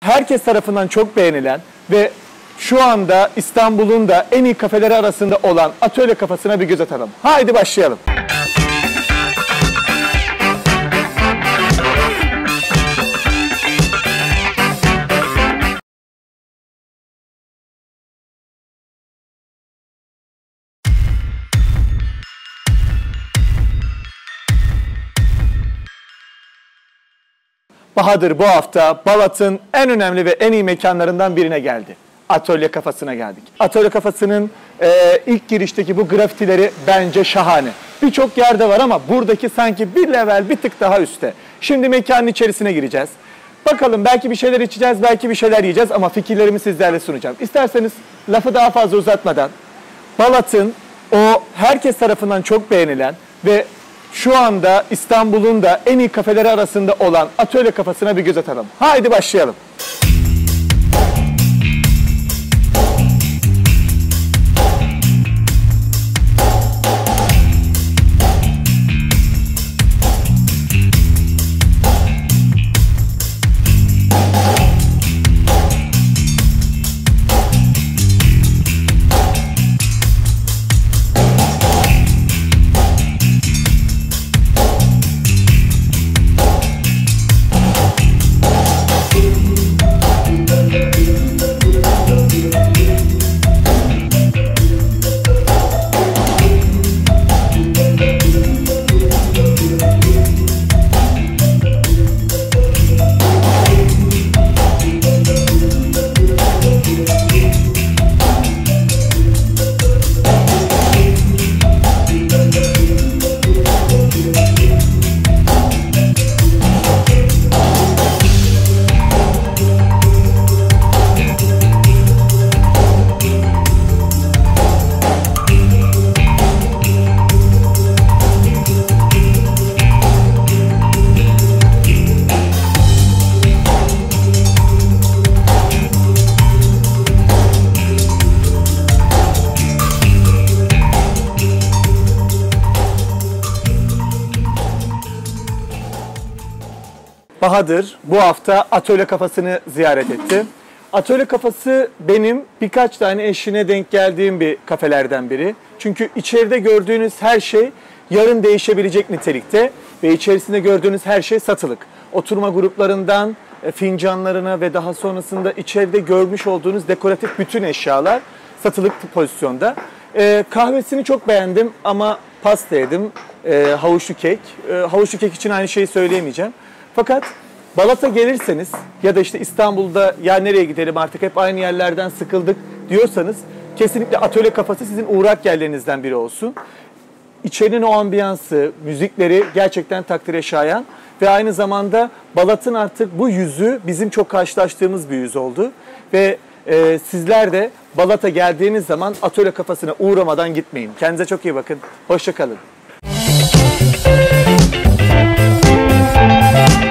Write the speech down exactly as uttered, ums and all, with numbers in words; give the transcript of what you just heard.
herkes tarafından çok beğenilen ve şu anda İstanbul'un da en iyi kafeleri arasında olan Atölye Kafası'na bir göz atalım. Haydi başlayalım. Bahadır bu hafta Balat'ın en önemli ve en iyi mekanlarından birine geldi. Atölye Kafası'na geldik. Atölye Kafası'nın e, ilk girişteki bu grafitileri bence şahane. Birçok yerde var ama buradaki sanki bir level bir tık daha üstte. Şimdi mekanın içerisine gireceğiz. Bakalım belki bir şeyler içeceğiz, belki bir şeyler yiyeceğiz ama fikirlerimi sizlerle sunacağım. İsterseniz lafı daha fazla uzatmadan Balat'ın o herkes tarafından çok beğenilen ve şu anda İstanbul'un da en iyi kafeleri arasında olan Atölye Kafası'na bir göz atalım. Haydi başlayalım. Bahadır bu hafta Atölye Kafası'nı ziyaret etti. Atölye Kafası benim birkaç tane eşine denk geldiğim bir kafelerden biri. Çünkü içeride gördüğünüz her şey yarın değişebilecek nitelikte ve içerisinde gördüğünüz her şey satılık. Oturma gruplarından fincanlarına ve daha sonrasında içeride görmüş olduğunuz dekoratif bütün eşyalar satılık pozisyonda. Ee, kahvesini çok beğendim ama pasta yedim. Ee, havuçlu kek. Ee, havuçlu kek için aynı şeyi söyleyemeyeceğim. Fakat Balat'a gelirseniz ya da işte İstanbul'da ya nereye gidelim artık hep aynı yerlerden sıkıldık diyorsanız kesinlikle Atölye Kafası sizin uğrak yerlerinizden biri olsun. İçerinin o ambiyansı, müzikleri gerçekten takdire şayan ve aynı zamanda Balat'ın artık bu yüzü bizim çok karşılaştığımız bir yüz oldu. Ve e, sizler de Balat'a geldiğiniz zaman Atölye Kafası'na uğramadan gitmeyin. Kendinize çok iyi bakın. Hoşça kalın.